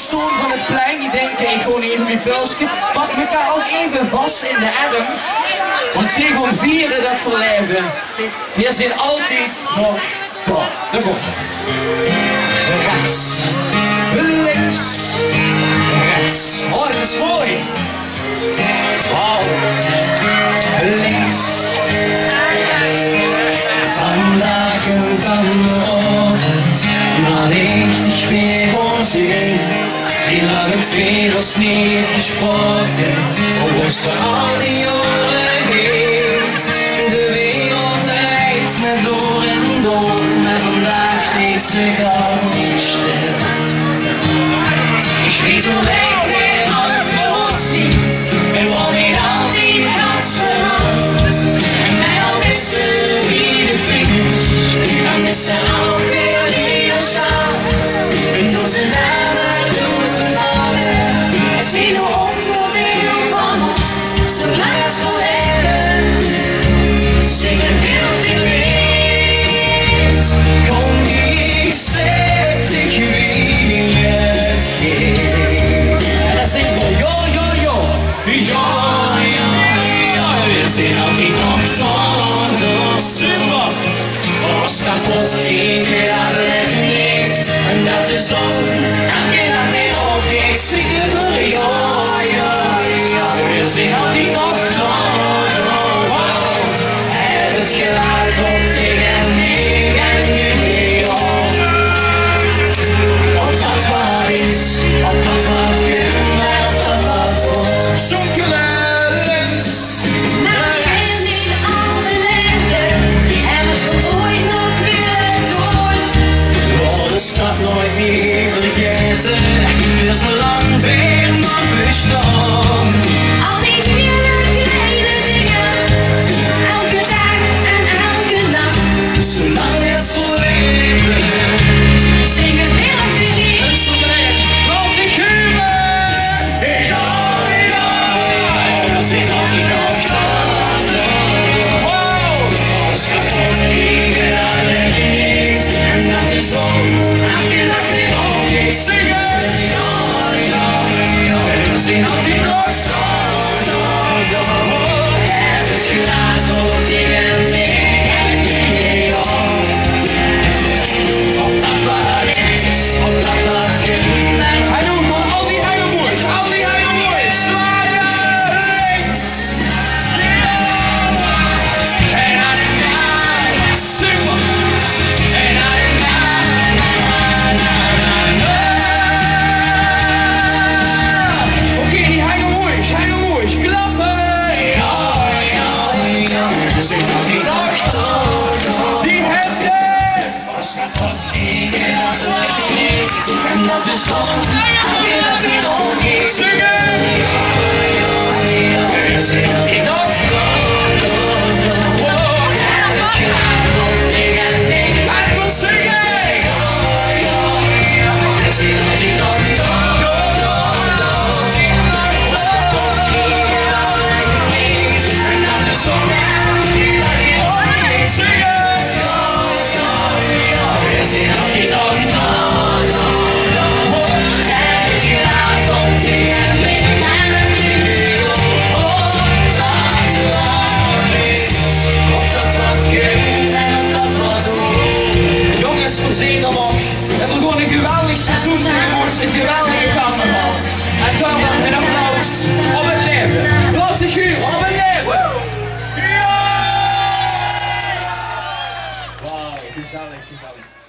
persoon van het plein die denken, ik gewoon even mijn pulsje, pak elkaar ook even vast in de arm. Want ze gaan vieren dat we leven. We zijn altijd nog daar. Daar komt het. Rechts, links, rechts. Oh, dat is mooi. Oh, links. Vandaag een tandenochtend, maar richtig weer ons heen. Die lange vingers niet gesproken, ons al die jaren heen. De wereld draait met door en door, maar vandaag steeds zich al stil. Ik weet zo weg tegen achterlossing, en wat niet altijd gaat veranderd. En mij al wissen wie de vingers, dan is er ook weer die er staat. En door zijn namen, door zijn namen, en zie hoe onderdeel van ons, zolang als geleden. Zingen heel die lied, kom niet zet ik wie het geeft. En dan zingen we, yo, yo, yo. Ja, ja, ja, we zijn altijd nog zonder super. Ons kapot eten aan het licht. En dat is ook, kan je dat niet opgeet. Zingen voor ja, ja, ja. We zijn altijd nog zonder. En het geluid op tegen mij en nu op dat wat is, op dat wat kunnen en op dat wat wordt. Zonkelens. Maar ken niet al de ellende, en het komt ooit nog weer door. Oh, de stad nooit meer vergeten, dus lang weer nog bestaan. Al die kleine dingen, elke dag en elke nacht. Zolang het voor leven, Zingen weer op de lied. Laat ik huren. ja, ja, we zijn altijd nog dan. Ons kapot liggen aan het licht, en dat is ook, elke dag weer opgeet. Zingen. Ja, ja, ja, we zijn altijd nog dan. En het gelaat op tegen mij en nu op dat wat is, op dat wat kunnen. Hij doet gewoon al die heimelboys. Al die heimelboys. Zwaaien links. En aan de nacht, Super. en aan de Oké, die heimelboys. Klappen. ja, ja, ja, we zijn altijd nog dan. Die hemden. Ons kapot liggen aan het licht, en dat is ons, elke dag weer opgeet. Zingen. We zijn altijd nog dan. En het gelaat op tegen mij. Hij wil zingen. We zijn altijd nog dan. Jongens, we zien hem op. We hebben gewoon een geweldig seizoen tegemoet. Een geweldige carnaval. En dan een applaus op het leven. Laat zich huren op het leven. Ja! Wauw, gezellig.